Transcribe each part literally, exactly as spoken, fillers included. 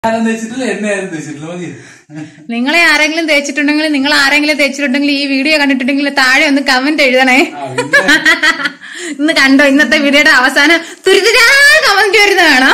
നിങ്ങളെ ആരെങ്കിലും തേച്ചിട്ടുണ്ടെങ്കിൽ നിങ്ങൾ ആരെങ്കിലും തേച്ചിട്ടുണ്ടെങ്കിൽ ഈ വീഡിയോ കണ്ടിട്ടുണ്ടെങ്കിൽ താഴെ ഒന്ന് കമന്റ് എഴുതണേ. ഇന്ന് കണ്ടോ ഇന്നത്തെ വീഡിയോയുടെ അവസാനം തുരിതുരാ കമന്റ് വരുന്നതാണോ?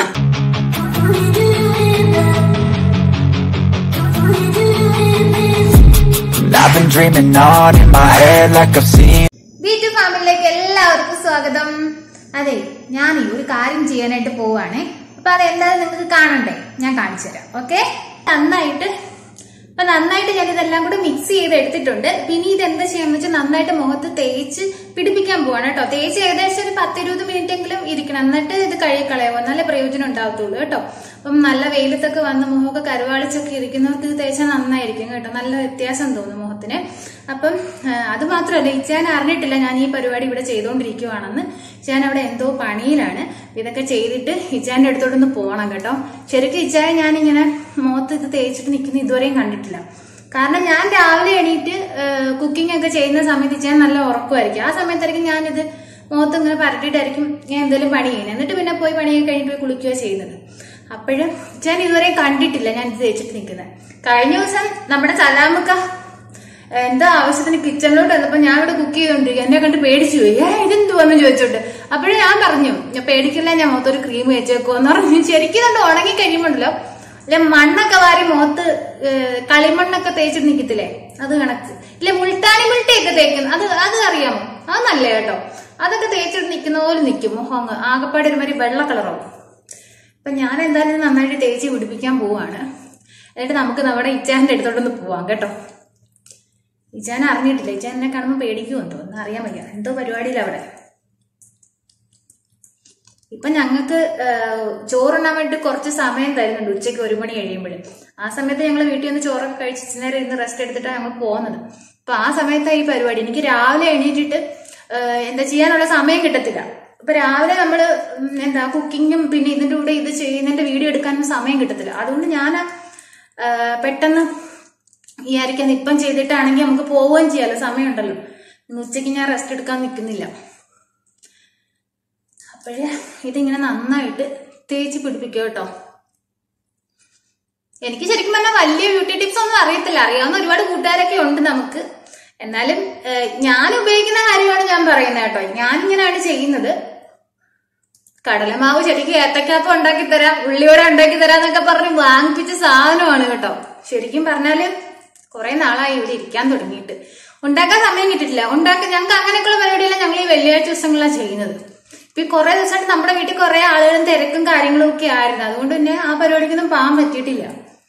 വീട്ടു ഫാമിലിയിലേക്ക് എല്ലാവർക്കും സ്വാഗതം. അതെ, ഞാൻ ഒരു കാര്യം ചെയ്യാനായിട്ട് പോവാണേ. അപ്പൊ അതെന്തായാലും നിങ്ങൾക്ക് കാണണ്ടേ, ഞാൻ കാണിച്ചു തരാം. ഓക്കെ, നന്നായിട്ട് അപ്പൊ നന്നായിട്ട് ഞാൻ ഇതെല്ലാം കൂടെ മിക്സ് ചെയ്ത് എടുത്തിട്ടുണ്ട്. പിന്നെ ഇത് എന്താ ചെയ്യാന്ന് വെച്ചാൽ നന്നായിട്ട് മുഖത്ത് തേച്ച് പിടിപ്പിക്കാൻ പോവാണ് കേട്ടോ. തേച്ച് ഏകദേശം ഒരു പത്തിരുപത് മിനിറ്റ് എങ്കിലും ഇരിക്കണം, എന്നിട്ട് ഇത് കഴുകിക്കളയുമോ, നല്ല പ്രയോജനം ഉണ്ടാവത്തുള്ളൂ കേട്ടോ. അപ്പം നല്ല വെയിലത്തൊക്കെ വന്ന് മുഖമൊക്കെ കരുവാളിച്ചൊക്കെ ഇരിക്കുന്നവർക്ക് ഇത് തേച്ചാൽ നന്നായിരിക്കും കേട്ടോ. നല്ല വ്യത്യാസം തോന്നും മുഖത്തിന്. അപ്പം അത് മാത്രമല്ല, ഇച്ചാൻ അറിഞ്ഞിട്ടില്ല ഞാൻ ഈ പരിപാടി ഇവിടെ ചെയ്തുകൊണ്ടിരിക്കുവാണെന്ന്. ഇച്ചാൻ അവിടെ എന്തോ പണിയിലാണ്. ഇതൊക്കെ ചെയ്തിട്ട് ഇച്ചാന്റെ അടുത്തോട്ടൊന്ന് പോകണം കേട്ടോ. ശരിക്കും ഇച്ചാൻ ഞാനിങ്ങനെ മുഖത്ത് ഇത് തേച്ചിട്ട് നിൽക്കുന്ന ഇതുവരെയും കണ്ടിട്ടില്ല. കാരണം ഞാൻ രാവിലെ എണീറ്റ് കുക്കിംഗ് ഒക്കെ ചെയ്യുന്ന സമയത്ത് ഇച്ചാൻ നല്ല ഉറക്കമായിരിക്കും. ആ സമയത്തായിരിക്കും ഞാനിത് മുഖത്ത് ഇങ്ങനെ പരട്ടിയിട്ടായിരിക്കും ഞാൻ എന്തെങ്കിലും പണി ചെയ്യുന്നത്. എന്നിട്ട് പിന്നെ പോയി പണിയൊക്കെ കഴിഞ്ഞിട്ട് പോയി കുളിക്കുക ചെയ്യുന്നത്. അപ്പോഴും ഞാൻ ഇതുവരെയും കണ്ടിട്ടില്ല ഞാൻ ഇത് തേച്ചിട്ട് നിൽക്കുന്നത്. കഴിഞ്ഞ ദിവസം നമ്മുടെ സലാമക്ക എന്താ ആവശ്യത്തിന് കിച്ചണിലോട്ട് വന്നപ്പോ ഞാൻ ഇവിടെ കുക്ക് ചെയ്തോണ്ടിരിക്കും. എന്നെ കണ്ട് പേടിച്ചു പോയി. ഏ ഇതെന്തുവന്ന് ചോദിച്ചോട്ട്. അപ്പോഴും ഞാൻ പറഞ്ഞു പേടിക്കില്ല, ഞാൻ മുഖത്തൊരു ക്രീം വെച്ചേക്കുമെന്ന് പറഞ്ഞു. ശരിക്കും കണ്ട് ഉണങ്ങി കഴിയുമ്പോണ്ടല്ലോ ഇല്ല മണ്ണൊക്കെ വാരി മുഖത്ത് കളിമണ്ണൊക്കെ തേച്ചിട്ട് നിൽക്കത്തില്ലേ, അത് കണക്ക്. ഇല്ല മുൾട്ടാനി മുൾട്ടയൊക്കെ തേക്കുന്നു, അത് അത് അറിയാമോ? അത് നല്ല കേട്ടോ. അതൊക്കെ തേച്ചിട്ട് നിൽക്കുന്ന പോലെ നിൽക്കും മുഖം, ആകപ്പാടെ ഒരു മാതിരി വെള്ള കളറാവും. അപ്പൊ ഞാൻ എന്തായാലും നന്നായിട്ട് തേച്ച് പിടിപ്പിക്കാൻ പോവാണ്. എന്നിട്ട് നമുക്ക് നമ്മുടെ ഇച്ചാന്റെ അടുത്തോട്ടൊന്ന് പോവാം കേട്ടോ. ഇച്ചാൻ അറിഞ്ഞിട്ടില്ല, ഇച്ചാൻ എന്നെ കാണുമ്പോൾ പേടിക്കുമെന്ന് തോന്നുന്നു, അറിയാൻ വയ്യ, എന്തോ പരിപാടിയില്ല അവിടെ. ഇപ്പൊ ഞങ്ങൾക്ക് ചോറുണ്ണാൻ വേണ്ടി കുറച്ച് സമയം തരുന്നുണ്ട്, ഉച്ചയ്ക്ക് ഒരു മണി കഴിയുമ്പോഴും. ആ സമയത്ത് ഞങ്ങൾ വീട്ടിൽ നിന്ന് ചോറൊക്കെ കഴിച്ച് നേരം ഇന്ന് റെസ്റ്റ് എടുത്തിട്ടാണ് ഞങ്ങൾ പോകുന്നത്. അപ്പൊ ആ സമയത്താണ് ഈ പരിപാടി. എനിക്ക് രാവിലെ എണീറ്റിട്ട് എന്താ ചെയ്യാനുള്ള സമയം കിട്ടത്തില്ല. അപ്പൊ രാവിലെ നമ്മള് എന്താ കുക്കിങ്ങും പിന്നെ ഇതിന്റെ കൂടെ ഇത് ചെയ്യുന്നതിന്റെ വീഡിയോ എടുക്കാനും സമയം കിട്ടത്തില്ല. അതുകൊണ്ട് ഞാൻ പെട്ടെന്ന് വിചാരിക്കാൻ ഇപ്പം ചെയ്തിട്ടാണെങ്കിൽ നമുക്ക് പോവുകയും ചെയ്യാലോ, സമയമുണ്ടല്ലോ. ഇന്ന് ഉച്ചയ്ക്ക് ഞാൻ റെസ്റ്റ് എടുക്കാൻ നിൽക്കുന്നില്ല. അപ്പോഴേ ഇതിങ്ങനെ നന്നായിട്ട് തേച്ച് പിടിപ്പിക്കുക കേട്ടോ. എനിക്ക് ശരിക്കും പറഞ്ഞാൽ വലിയ ബ്യൂട്ടി ടിപ്സ് ഒന്നും അറിയത്തില്ല, അറിയാവുന്ന ഒരുപാട് കൂട്ടുകാരൊക്കെ ഉണ്ട് നമുക്ക്. എന്നാലും ഞാൻ ഉപയോഗിക്കുന്ന കാര്യമാണ് ഞാൻ പറയുന്നത് കേട്ടോ. ഞാനിങ്ങനെയാണ് ചെയ്യുന്നത്. കടലമാവ് ശരിക്കും ഏത്തക്കാപ്പം ഉണ്ടാക്കി തരാം, ഉള്ളിവട ഉണ്ടാക്കി തരാം എന്നൊക്കെ പറഞ്ഞ് വാങ്ങിപ്പിച്ച സാധനമാണ് കേട്ടോ. ശരിക്കും പറഞ്ഞാല് കുറെ നാളായി ഇവിടെ ഇരിക്കാൻ തുടങ്ങിയിട്ട്. ഉണ്ടാക്കാൻ സമയം കിട്ടിയിട്ടില്ല. ഉണ്ടാക്കാൻ ഞങ്ങൾക്ക് അങ്ങനെയൊക്കെയുള്ള പരിപാടിയെല്ലാം ഞങ്ങൾ ഈ വെള്ളിയാഴ്ച ദിവസങ്ങളിലാണ് ചെയ്യുന്നത്. ഇപ്പൊ ഈ കുറെ ദിവസമായിട്ട് നമ്മുടെ വീട്ടിൽ കുറെ ആളുകളും തിരക്കും കാര്യങ്ങളും ഒക്കെ ആയിരുന്നു. അതുകൊണ്ട് തന്നെ ആ പരിപാടിക്കൊന്നും പോകാൻ പറ്റിയിട്ടില്ല.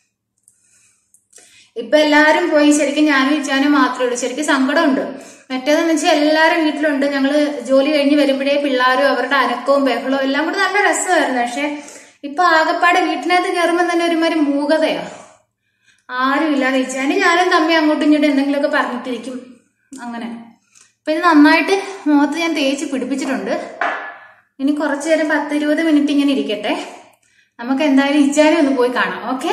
ഇപ്പൊ എല്ലാരും പോയി, ശരിക്കും ഞാനും ഇച്ചാനും മാത്രമേ ഉള്ളൂ. ശരിക്കും സങ്കടമുണ്ട്. മറ്റേതെന്ന് വെച്ചാൽ എല്ലാരും വീട്ടിലുണ്ട്. ഞങ്ങള് ജോലി കഴിഞ്ഞ് വരുമ്പോഴേ പിള്ളേരും അവരുടെ അനക്കവും ബഹളവും എല്ലാം കൂടെ നല്ല രസമായിരുന്നു. പക്ഷെ ഇപ്പൊ ആകപ്പാടെ വീട്ടിനകത്ത് കയറുമ്പോൾ തന്നെ ഒരുമാതിരി മൂകതയാ, ആരും ഇല്ലാതെ. ഇച്ചാനും ഞാനും തമ്മി അങ്ങോട്ടും ഇങ്ങോട്ടും എന്തെങ്കിലുമൊക്കെ പറഞ്ഞിട്ടിരിക്കും അങ്ങനെ. അപ്പൊ ഇത് നന്നായിട്ട് മുഖത്ത് ഞാൻ തേച്ച് പിടിപ്പിച്ചിട്ടുണ്ട്. ഇനി കുറച്ചു നേരം പത്ത് ഇരുപത് മിനിറ്റ് ഇങ്ങനെ ഇരിക്കട്ടെ. നമുക്ക് എന്തായാലും ഇച്ചാനും ഒന്ന് പോയി കാണാം. ഓക്കെ,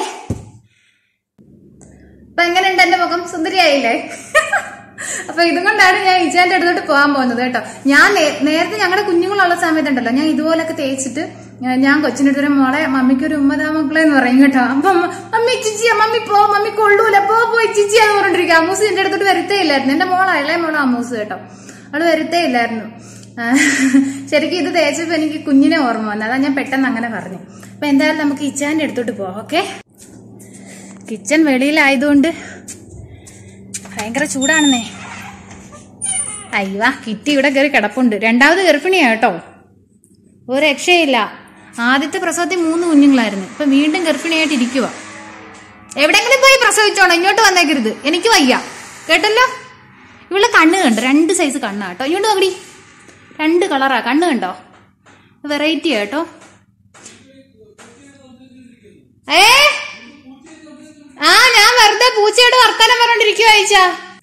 അപ്പൊ എങ്ങനെയുണ്ട് എന്റെ മുഖം? സുന്ദരിയായില്ലേ? അപ്പൊ ഇതുകൊണ്ടാണ് ഞാൻ ഇച്ചാന്റെ അടുത്തോട്ട് പോകാൻ പോകുന്നത് കേട്ടോ. ഞാൻ നേരത്തെ ഞങ്ങളുടെ കുഞ്ഞുങ്ങളുള്ള സമയത്തുണ്ടല്ലോ ഞാൻ ഇതുപോലൊക്കെ തേച്ചിട്ട് ഞാൻ കൊച്ചിൻ്റെ അടുത്തൊരു മോളെ മമ്മിക്കൊരു ഉമ്മതാ മക്കളെ എന്ന് പറയും കേട്ടോ. അപ്പൊ മമ്മി ചിച്ചിയാ, മമ്മി പോ, മമ്മി കൊള്ളൂല, പോ പോയി ചിച്ചിയാന്ന് പറഞ്ഞിരിക്കും. അമ്മൂസ് എന്റെ അടുത്തോട്ട് വരത്തേ ഇല്ലായിരുന്നു. എന്റെ മോളാ, ഇളയ മോളാ അമ്മൂസ് കേട്ടോ. അവള് വരത്തേ ഇല്ലായിരുന്നു. ശരിക്കും ഇത് തേച്ചപ്പോ എനിക്ക് കുഞ്ഞിനെ ഓർമ്മ വന്നു, അതാ ഞാൻ പെട്ടെന്ന് അങ്ങനെ പറഞ്ഞു. അപ്പൊ എന്തായാലും നമുക്ക് ഇച്ചാന്റെ അടുത്തോട്ട് പോവാം. ഓക്കെ, കിച്ചൺ വെളിയിലായതുകൊണ്ട് ഭയങ്കര ചൂടാണെന്നേ. അയ്യവാ, കിറ്റി ഇവിടെ കയറി കിടപ്പുണ്ട്. രണ്ടാമത് ഗർഭിണിയാ കേട്ടോ, ഒരു രക്ഷയില്ല. ആദ്യത്തെ പ്രസവത്തിൽ മൂന്ന് കുഞ്ഞുങ്ങളായിരുന്നു, ഇപ്പൊ വീണ്ടും ഗർഭിണിയായിട്ട് ഇരിക്കുക. എവിടെങ്കിലും പോയി പ്രസവിച്ചോണോ, ഇങ്ങോട്ട് വന്നേക്കരുത്, എനിക്ക് വയ്യ കേട്ടല്ലോ. ഇവളെ കണ്ണ് കണ്ടോ, രണ്ട് സൈസ് കണ്ണാ കേട്ടോ. ഇങ്ങോട്ട് നോക്കടി, രണ്ട് കളറാ കണ്ണ് കണ്ടോ, വെറൈറ്റി കേട്ടോ. ഏ ആ ഞാൻ വെറുതെ പൂച്ചയോട് വർത്താനം പറഞ്ഞോണ്ടിരിക്കുവാ അയച്ചാ.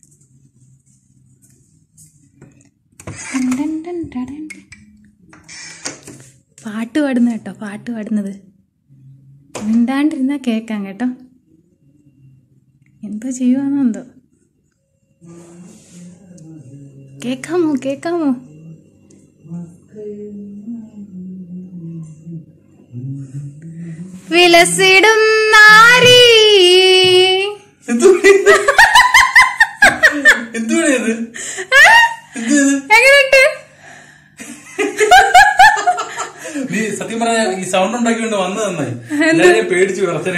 പാട്ട് പാടുന്ന കേട്ടോ, പാട്ട് പാടുന്നത് മിണ്ടാണ്ടിരുന്നാ കേക്കാം കേട്ടോ. എന്തോ ചെയ്യുവാന്നോ എന്തോ. കേക്കാമോ കേക്കാമോ? വിലസിടും നാരി. എങ്ങനെയുണ്ട്? നീ സത്യം പറഞ്ഞ ഈ സൗണ്ട് ഉണ്ടാക്കിക്കൊണ്ട് വന്നു നന്നായി. എല്ലാരെയും പേടിച്ചു വിറച്ചനെ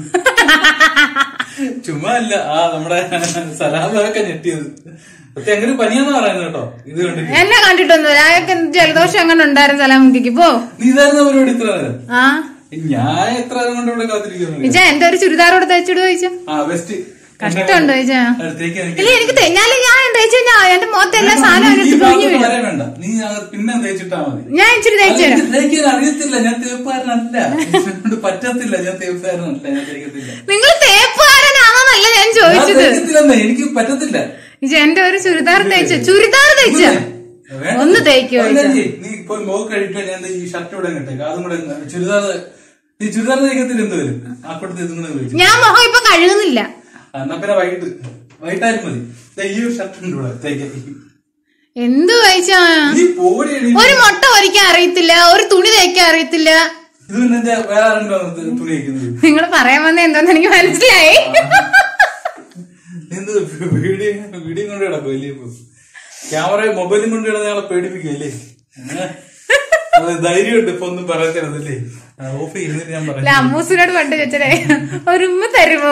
ചുമ്മാ അല്ല. ആ നമ്മുടെ സലാമൊക്കെ ഞെട്ടിയത്. സത്യം അങ്ങനെ പനിയാന്ന് പറയുന്നത് കേട്ടോ. ഇത് കണ്ടിട്ട് എന്നെ കണ്ടിട്ടൊന്നുമില്ല. അയാൾക്ക് ജലദോഷം അങ്ങനെ ഉണ്ടായിരുന്നു. സലാമുക്കിക്ക് പോ. നീ ഇതായിരുന്നു പരിപാടി ഇത്ര നേരം? ആ ഞാൻ എത്ര നേരം കൊണ്ട് ഇവിടെ കാത്തിരിക്കുന്നു. വിജയ എന്റെ ഒരു ചുരിദാറോട് തയ്ച്ചിട്ട് ചോദിച്ചു. ആ ബെസ്റ്റ് കഷ്ടമുണ്ടോ ചോദിച്ചാ? ഇല്ല എനിക്ക് തെഞ്ഞാല് ഞാൻ തയ്ച്ചു കഴിഞ്ഞാ എന്റെ മുഖത്ത് എല്ലാ സാധനവും വേണ്ട. നീ പിന്നെ തേച്ചിട്ടാ മതി. ഞാൻ ഇച്ചിരി തയ്ച്ചു തരാം. തേക്കാൻ അറിയത്തില്ല. ഞാൻ തേപ്പുകാരനല്ല. പറ്റത്തില്ല. ഞാൻ തേപ്പുകാരനല്ല. ഞാൻ തേക്കത്തില്ല. നിങ്ങൾ തേപ്പുകാരനാണെന്നല്ല ഞാൻ ചോദിച്ചത്. എനിക്ക് പറ്റത്തില്ല. വിജയ എന്റെ ഒരു ചുരിദാർ തയ്ച്ച ചുരിദാർ തയ്ച്ച ഒന്ന് തേക്കോ? നീ ഇപ്പൊ മോക്ക് കഴിക്കാൻ ഞാൻ ഈ ഷർട്ട് ഇവിടെ കിട്ടേക്ക്. അതും കൂടെ ചുരിദാർ. നീ ചുരിദാർ തയ്ക്കത്തില്ല എന്ത് വരും? ആ കൂട്ടത്തിൽ ഇതും കൂടെ കഴിച്ചു. ഞാൻ മുഖം ഇപ്പൊ കഴുകുന്നില്ല. എന്നാ പിന്നെ വൈകിട്ട് വൈകിട്ടായാലും മതി. ഈ ഷർട്ട് ഉണ്ട് ഇവിടെ തയ്ക്കാൻ. എന്ത് കഴിച്ചാ? ഒരു മുട്ട പൊരിക്കാൻ അറിയത്തില്ല. ഒരു തുണി തയ്ക്കാൻ അറിയത്തില്ല. ഇത് പിന്നെ വേറെ ആരുണ്ടോ തുണി തയ്ക്കുന്നത്? നിങ്ങൾ പറയാൻ വന്ന എന്താന്ന് എനിക്ക് മനസ്സിലായി. എന്ത് വീഡിയോ വീഡിയോ കൊണ്ട് കിടക്കും അല്ലേ? ഇപ്പൊ ക്യാമറ മൊബൈലും കൊണ്ട് കിടന്ന് ഞങ്ങളെ പേടിപ്പിക്കല്ലേ? ധൈര്യമുണ്ട് ഇപ്പൊ ഒന്നും പറയത്തരുതല്ലേ? ഓഫ് ചെയ്യുന്നില്ല. ഞാൻ പറയാം അമ്മൂസിനോട് പണ്ട് ചോദിച്ചേ ഒരു ഉമ്മ തരുമോ?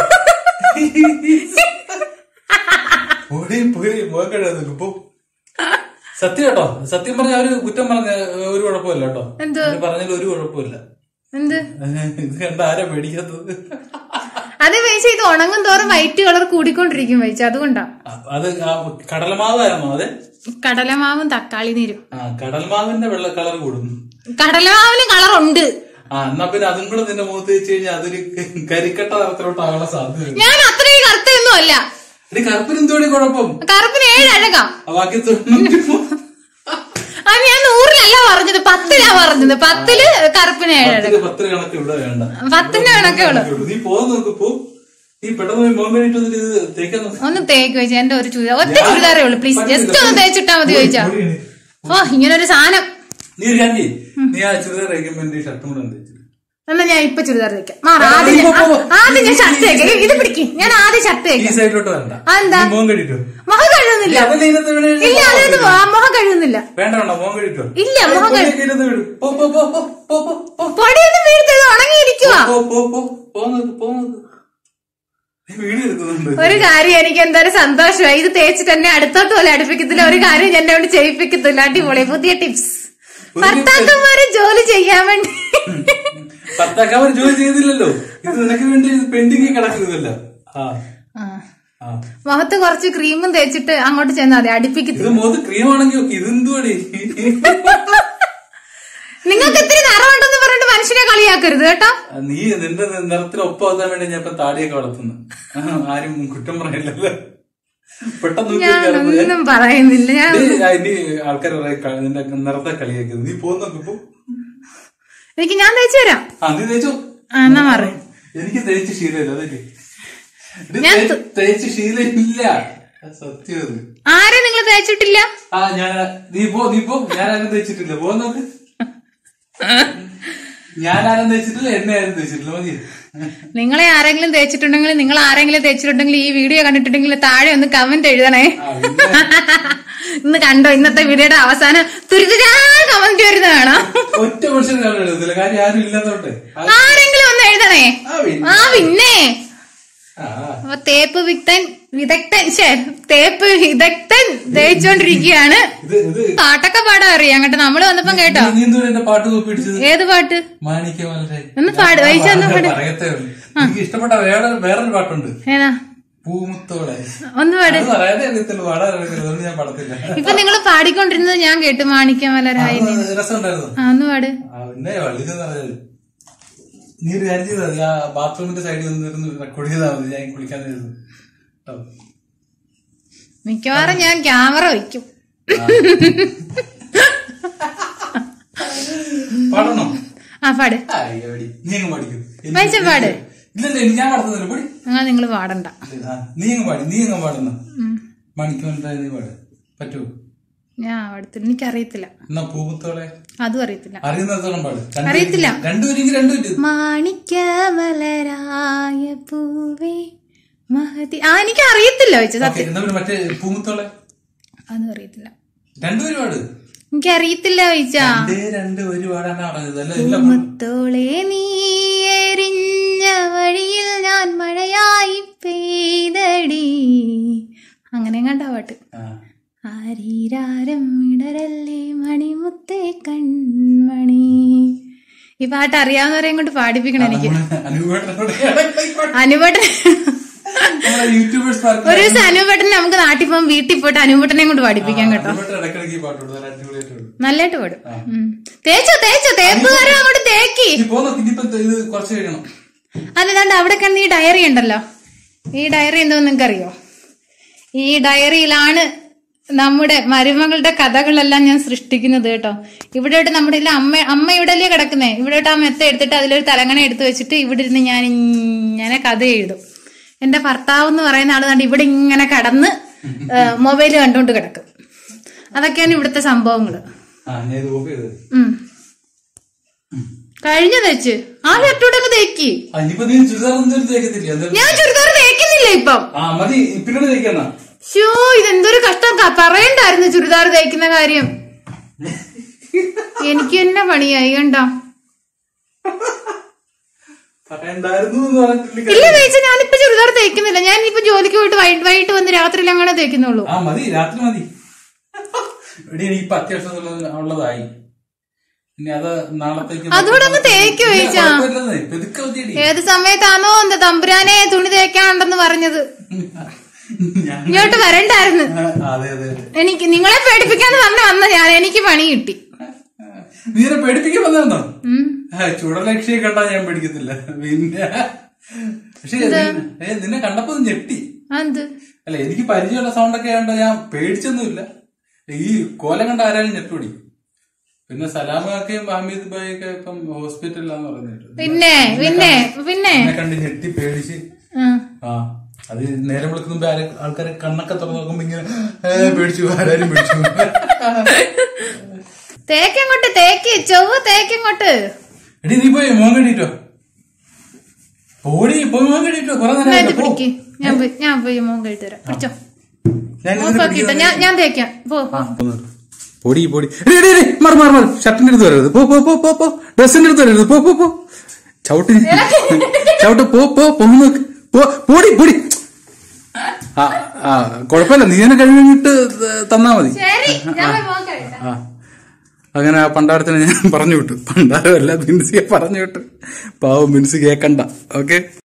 സത്യം കേട്ടോ. സത്യം പറഞ്ഞ അവര് കുറ്റം പറഞ്ഞ ഒരു കുഴപ്പമില്ല കേട്ടോ. പറഞ്ഞാൽ ഒരു കുഴപ്പമില്ല. എന്ത് ഇത് കണ്ട ആരാ പേടിക്കാത്തത്? അത് വെച്ച് ഇത് ഉണങ്ങും തോറും വൈറ്റ് കളർ കൂടിക്കൊണ്ടിരിക്കും വെച്ച്. അതുകൊണ്ടാ. അത് കടലമാവായിരുന്നോ? അതെ കടലമാവും തക്കാളി നീരും. ആ കടൽമാവിന്റെ വെള്ള കളർ കൂടും. കടലമാവിന് കളർ ഉണ്ട്. ആ എന്നാ പിന്നെ അതും കൂടെ നിന്റെ മുഖത്ത് വെച്ച് കഴിഞ്ഞാൽ അതൊരു കരിക്കട്ട നിറത്തിലോട്ടാകാനുള്ള സാധ്യത. ഞാൻ അത്രയും കറുത്തൊന്നും അല്ല. കറുപ്പിന് എന്തോടെ കുഴപ്പം? കറുപ്പിന് ഏഴ് അഴകാ. ബാക്കി അത് ഞാൻ നൂറിലല്ല പറഞ്ഞത്, പത്തിലാ പറഞ്ഞത്. പത്തില് കറുപ്പിന് ഏഴ് അഴക. പത്തിന് കണക്ക് ഇവിടെ വേണ്ട. പത്തിന്റെ കണക്കേ ഉള്ളു. നീ പോകാൻ നോക്ക്. പോ. നീ പെട്ടെന്ന് മോൻ കഴിഞ്ഞിട്ട് തേക്കാൻ ഒന്ന് തേക്ക് വെച്ചാ. എന്റെ ഒരു ചുരിദാർ ഒറ്റ ചുരിദാറേ ഉള്ളു. പ്ലീസ് ജസ്റ്റ് ഒന്ന് തേച്ചിട്ടാ മതി ചോദിച്ചാ. ഓ ഇങ്ങനൊരു സാധനം. നീ നീ ആ ചുരിദാർ തയ്ക്കുമ്പോ എന്റെ ഷർട്ടും കൂടെ തേച്ചു. എന്നാ ഞാൻ ഇപ്പൊ ചുരിദാർ തയ്ക്കാം. ആദ്യം ആദ്യം ഞാൻ ഷർട്ട് തേക്കാം. ഇത് പിടിക്കും. ഞാൻ ആദ്യം ഷർട്ട് തേക്കാം. സൈഡിലോട്ട് വരണ്ട. എന്താ മോൻ കഴിട്ടോ? മുഖം കഴുകുന്നില്ല. ഇല്ല അതൊന്നും മുഖം കഴുകുന്നില്ല. വേണ്ട വേണ്ട മോൻ കഴിട്ടോ? ഇല്ല മുഖം പൊടിയൊന്നും വീഴ്ത്തത് ഉണങ്ങിയിരിക്കുവാ. ഒരു കാര്യം എനിക്ക് എന്തായാലും സന്തോഷമായി. ഇത് തേച്ചിട്ട് തന്നെ അടുത്തോട്ട് പോലെ അടുപ്പിക്കത്തില്ല. ഒരു കാര്യം എന്നെ കൊണ്ട് ചെയ്യിപ്പിക്കത്തില്ല. അടിപൊളി പുതിയ ടിപ്സ്. ഭർത്താക്കന്മാരെ ജോലി ചെയ്യാൻ വേണ്ടി. ഭർത്താക്കന്മാർ ജോലി ചെയ്തില്ലല്ലോ. ഇത് നിനക്ക് വേണ്ടി പെൻഡിങ് കിടക്കുന്നതല്ല. മുഖത്ത് കുറച്ച് ക്രീമും തേച്ചിട്ട് അങ്ങോട്ട് ചെന്നാൽ മതി. അടുപ്പിക്കത്തില്ല. ഇത് മുഖത്ത് ക്രീം ആണെങ്കിൽ ഇതെന്തുവാടി? നിങ്ങൾക്ക് ഇത്തിരി നിറമുണ്ടെന്ന് പറഞ്ഞിട്ട് മനുഷ്യനെ കളിയാക്കരുത് കേട്ടോ. നീ നിന്റെ നിറത്തിന് ഒപ്പാക്കാൻ വേണ്ടി ഞാൻ ഇപ്പൊ താടിയൊക്കെ വളർത്തുന്നു. ആരും കുറ്റം പറയില്ലല്ലോ. പെട്ടെന്ന് പറയുന്നില്ല. ഇനി ആൾക്കാർ നിന്റെ നിറത്തെ കളിയാക്കുന്നത്. നീ പോകുന്നോ? എനിക്ക് ഞാൻ തേച്ചു തരാം. ആ നീ തേച്ചോ? എന്നാ മാറി. എനിക്ക് തേച്ച് ശീലമില്ല. അതല്ലേ തേച്ച് ശീലമില്ല. സത്യം. ആരെ നിങ്ങൾ തേച്ചിട്ടില്ല? ആ ഞാൻ നീ പോ നീ പോ. ഞാൻ ആരും തേച്ചിട്ടില്ല. പോന്നോക്ക്. ഞാൻ ആരും തേച്ചിട്ടില്ല. എന്നെ ആരും തേച്ചിട്ടില്ല. മതി. നിങ്ങളെ ആരെങ്കിലും തേച്ചിട്ടുണ്ടെങ്കിൽ നിങ്ങൾ ആരെങ്കിലും തേച്ചിട്ടുണ്ടെങ്കിൽ ഈ വീഡിയോ കണ്ടിട്ടുണ്ടെങ്കിൽ താഴെ ഒന്ന് കമന്റ് എഴുതണേ. ഇന്ന് കണ്ടോ ഇന്നത്തെ വീഡിയോയുടെ അവസാനം തുരിതുരാ കമന്റ് വരുന്നതാണോ? ഒറ്റ മനുഷ്യൻ എഴുതത്തില്ല. കാര്യം ആരും ഇല്ലാത്തോട്ടെ ആരെങ്കിലും ഒന്ന് എഴുതണേ. ആ പിന്നെ അപ്പൊ തേപ്പ് വിത്തൻ വിദഗ്ധൻ തേപ്പ് വിദഗ്ധൻ തേച്ചോണ്ടിരിക്കുകയാണ്. പാട്ടൊക്കെ പാടാൻ അറിയാം കേട്ടോ. നമ്മള് വന്നപ്പം കേട്ടോ. ഏത് പാട്ട്? ഒന്ന് പാട് വൈശ ഒന്ന് പാട്. ഇഷ്ടപ്പെട്ട വേറെ വേറൊരു പാട്ടുണ്ട്. ഏതാ? പൂമുത്തോടെ. ഒന്ന് പാട്. ഞാൻ പാടത്തില്ല. ഇപ്പൊ നിങ്ങൾ പാടിക്കൊണ്ടിരുന്നത് ഞാൻ കേട്ടു. മാണിക്യമലരായി. രസമുണ്ടായിരുന്നു. ഒന്ന് പാട്. പിന്നെ വള്ളിന്ന് പറഞ്ഞത് നീ ഒരു കാര്യം ചെയ്താൽ ആ ബാത്റൂമിന്റെ സൈഡിൽ നിന്ന് റെക്കോർഡ് ചെയ്താൽ മതി. ഞാൻ കുളിക്കാനായിരുന്നു. മിക്കവാറും ഞാൻ ക്യാമറ വയ്ക്കും. പാടണോ? ആ പാട്. നീ അങ്ങ് പാടിക്കും. പൈസ പാട്. ഇല്ലല്ലേ ഞാൻ പാടുന്നില്ല. പാടി. അങ്ങനെ നിങ്ങൾ പാടണ്ട. നീ അങ്ങ് പാടി. നീ അങ്ങ് പാടുന്ന മണിക്കുമലരായി നീ പാട്. പറ്റുമോ? ഞാൻ അടുത്തില്ല, എനിക്കറിയത്തില്ല. എന്നാ പൂമുത്തോളെ അതും അറിയത്തില്ല. അറിയുന്നിടത്തോളം പാട്. അറിയത്തില്ല. രണ്ടുപേരും രണ്ടുപേരും. മാണിക്യമലരായ പൂവേ മഹതി. ആ എനിക്ക് അറിയത്തില്ല വെച്ച സത്യം. മറ്റേ പൂമുത്തോളെ അതും അറിയത്തില്ല. രണ്ടുപേരും പാട്. എനിക്കറിയത്തില്ല ചോദിച്ചാ. പൂമുത്തോളെ നീ എറിഞ്ഞ വഴിയിൽ ഞാൻ മഴയായി പെയ്തടി. അങ്ങനെ കണ്ട പാട്ട്. ആരീരാരം ഇടരല്ലേ മണിമുത്തേ കൺമണി. ഈ പാട്ട് അറിയാവുന്നവരെയും കൊണ്ട് പാടിപ്പിക്കണം എനിക്ക്. അനുപേട്ടൻ ഒരു ദിവസം അനുപേട്ടൻ നമുക്ക് നാട്ടിൽ പോകും, വീട്ടിൽ പോയിട്ട് അനുപേട്ടനെ കൊണ്ട് പാടിപ്പിക്കാം കേട്ടോ. നല്ലായിട്ട് പാടും. തേച്ചോ തേച്ചോ തേപ്പുകാരൻ അങ്ങോട്ട് തേക്കി. അല്ലാണ്ട് അവിടെ കണ്ട് ഈ ഡയറി ഉണ്ടല്ലോ, ഈ ഡയറി എന്തോന്ന് നിങ്ങൾക്കറിയോ? ഈ ഡയറിയിലാണ് നമ്മുടെ മരുമകളുടെ കഥകളെല്ലാം ഞാൻ സൃഷ്ടിക്കുന്നത് കേട്ടോ. ഇവിടെ നമ്മുടെ അമ്മ അമ്മ ഇവിടെയല്ലേ കിടക്കുന്നേ, ഇവിടെ ആ മെത്ത എടുത്തിട്ട് അതിലൊരു തലങ്ങണ എടുത്തു വെച്ചിട്ട് ഇവിടെ ഇരുന്ന് ഞാൻ ഇങ്ങനെ കഥ എഴുതും. എന്റെ ഭർത്താവ് എന്ന് പറയുന്ന ആള് കണ്ട് ഇവിടെ ഇങ്ങനെ കടന്ന് മൊബൈല് കണ്ടുകൊണ്ട് കിടക്കും. അതൊക്കെയാണ് ഇവിടുത്തെ സംഭവങ്ങള്. കഴിഞ്ഞ തേച്ച് ആ ഷർട്ടൂടെ തേക്കി. ഞാൻ ചുരിദാർ തേക്കുന്നില്ല ഇപ്പം. ഷോ ഇതെന്തൊരു കഷ്ടം, പറയണ്ടായിരുന്നു ചുരിദാർ തേക്കുന്ന കാര്യം. എനിക്ക് തന്നെ പണിയായി കണ്ടോ. ഇല്ല തേച്ച ഞാനിപ്പോ ചുരിദാർ തേക്കുന്നില്ല. ഞാൻ ഇപ്പൊ ജോലിക്ക് പോയിട്ട് വൈകിട്ട് വൈകിട്ട് വന്ന് രാത്രിയിൽ അങ്ങനെ തേക്കുന്നുള്ളൂ. അതുകൂടെ അങ്ങ് തേക്ക് ചോദിച്ചാ. ഏത് സമയത്താണോ എന്താ തമ്പുരാനെ തുണി തേക്കാനുണ്ടെന്ന് പറഞ്ഞത്? ഇങ്ങോട്ട് വരണ്ടായിരുന്നു. എനിക്ക് നിങ്ങളെ പേടിപ്പിക്കാന്ന് തന്നെ വന്ന ഞാൻ. എനിക്ക് പണി കിട്ടി. നീനെ പേടിപ്പിക്കാൻ വന്നോ? ചുടലക്ഷ്യെ കണ്ടാ ഞാൻ പേടിക്കത്തില്ല. പിന്നെ പക്ഷെ നിന്നെ കണ്ടപ്പോ ഞെട്ടി. അല്ല എനിക്ക് പരിചയമുള്ള സൗണ്ടൊക്കെ ആയതുകൊണ്ട് ഞാൻ പേടിച്ചൊന്നുമില്ല. ഈ കോലം കണ്ട ആരാലും ഞെട്ടുപടി. പിന്നെ സലാമൊക്കെയും ഹമീദ് ഭായിയൊക്കെ ഇപ്പം ഹോസ്പിറ്റലിലാന്ന് പറഞ്ഞിട്ട് പിന്നെ പിന്നെ പിന്നെ കണ്ട് ഞെട്ടി പേടിച്ച്. ആ അത് നേരം വിളിക്കുമ്പോ ആൾക്കാരെ കണ്ണൊക്കെ തുറന്നു നോക്കുമ്പോ ഇങ്ങനെ പേടിച്ചു, ആരാരും പേടിച്ചു. തേക്കങ്ങോട്ട് തേക്ക് ചൊവ്വ തേക്കങ്ങോട്ട്. എടി നീ പോയി മോൻ കെട്ടിട്ടോ. പോടി പോയി മോൻ കെട്ടിട്ടോ. കൊറേ ഞാൻ പോയി ഞാൻ പോയി മോൻ കഴിട്ട് തരാം. പിടിച്ചോ ഞാൻ ഞാൻ തേക്കാം. പോ പൊടി പൊടി മാറി മാറി മാറി. ഷർട്ടിന്റെ അടുത്ത് വരരുത്. പോ പോ പോ പോ ഡ്രസ്സിന്റെ അടുത്ത് വരരുത്. പോ പോ പോ ചവിട്ടി ചവിട്ട് പോ പോ പൊങ്ങ് പൊടി പൊടി. ആ ആ കൊഴപ്പമില്ല, നീ തന്നെ കഴിഞ്ഞിട്ട് തന്നാ മതി. ആ അങ്ങനെ ആ പണ്ടാരത്തിനെ ഞാൻ പറഞ്ഞു വിട്ടു. പണ്ടാരമല്ല, മിൻസിയെ പറഞ്ഞു വിട്ടു. പാവം മിൻസി കേക്കണ്ട. ഓക്കെ.